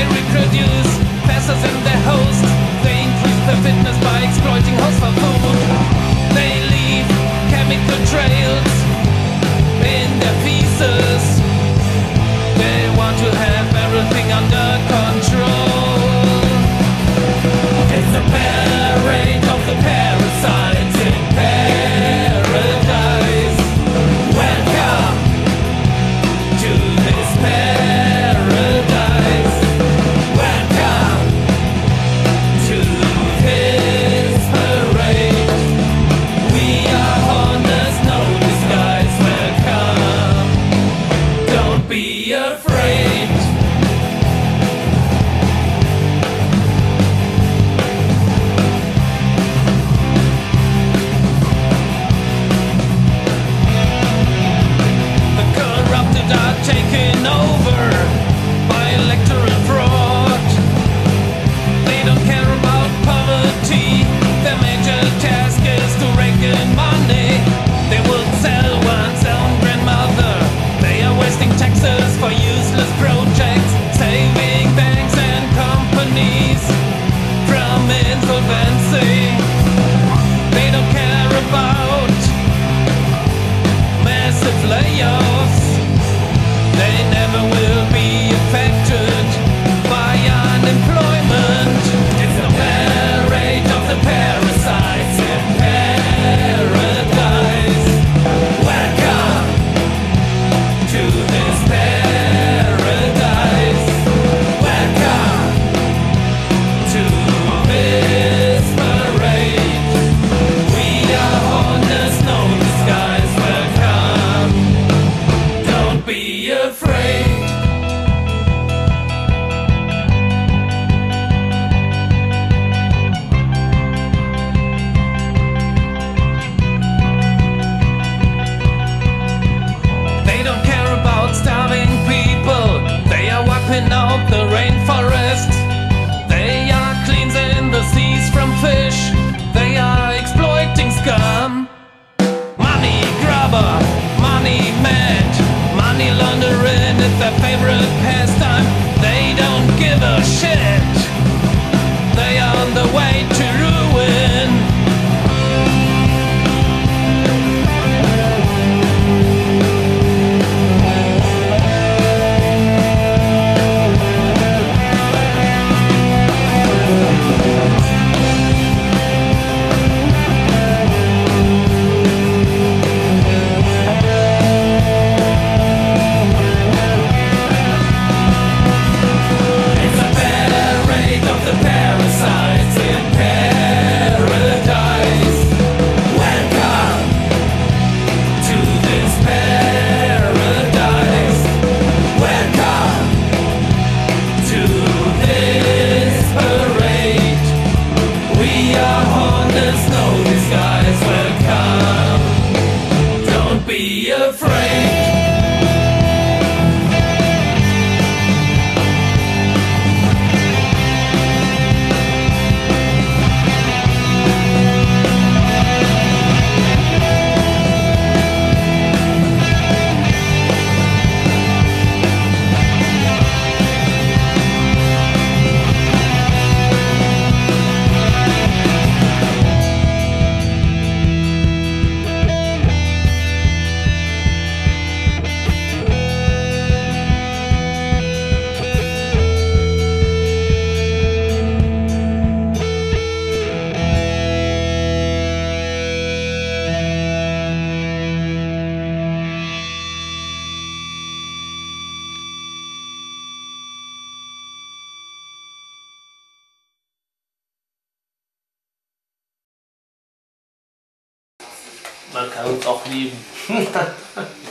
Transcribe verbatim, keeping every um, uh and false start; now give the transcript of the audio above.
They reproduce faster than their host. They increase their fitness by exploiting hosts for food. They leave chemical trails in their feces. They want to have everything under control. It's the parade of the parasites in paradise. Welcome to this paradise. Welcome to this parade. We are honest, no disguise. Welcome, don't be afraid. The corrupted are taken over by electoral fraud. They don't care about poverty. Their major task is to rake in money. They will sell one's own grandmother. They are wasting taxes for useless projects, saving banks and companies from insolvency. They don't care about massive layoffs. They never will be affected by unemployment. It's the parade of the parasites in paradise. Welcome to this paradise. Welcome to this parade. We are honest, no disguise. Welcome, don't be afraid. They don't care about starving people. They are wiping out the rainforest. They are cleansing the seas from fish. They are exploiting scum. Money grabber, money mad, money laundering is their favorite pastime. They don't give a shit. They are on the way to ruin. It's a parade of the parasites in paradise. Welcome to this paradise. Welcome to this parade. We are honest, no disguise. Welcome, don't be afraid. Man kann uns auch lieben.